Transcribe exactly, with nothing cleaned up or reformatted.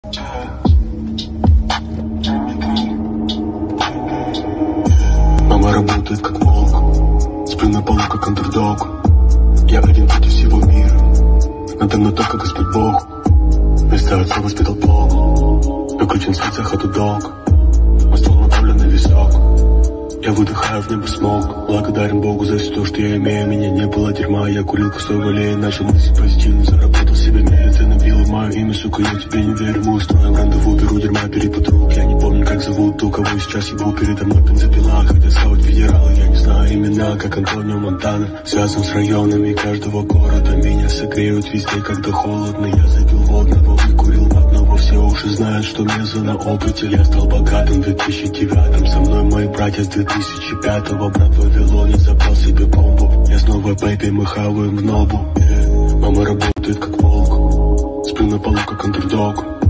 Мама работает как волк, сплю на полу как андердог. Я один против всего мира, надо мной только Господь Бог. Вместо отца воспитал Бог, выключен свет, за хату долг. Мой ствол направлен на висок, я выдыхаю в небо смог. Благодарен Богу за все то, что я имею. Меня не было дерьма, я курил косой в аллее. Начал мыслить позитивно, заработал себе миллион. Набил мое имя, сука, я тебе не верю. Мы устроим рандеву, беру дерьма, перепад рук. Я не помню, как зовут ту, кого сейчас ебу. Передо мной бензопила, хотя славать федералы. Я не знаю имена, как Антонио Монтана. Связан с районами каждого города. Меня согреют везде, когда холодно. Я запил водного, выкурил ватного. Все уши знают, что мезо на опыте. Я стал богатым в две тысячи девятом. Со мной мои братья с две тысячи пятого. Брат в Вавилоне забрал себе бомбу. Я снова бэйби, мы хаваем в нобу. yeah. Мама работает как волк, сплю на полу как андердог.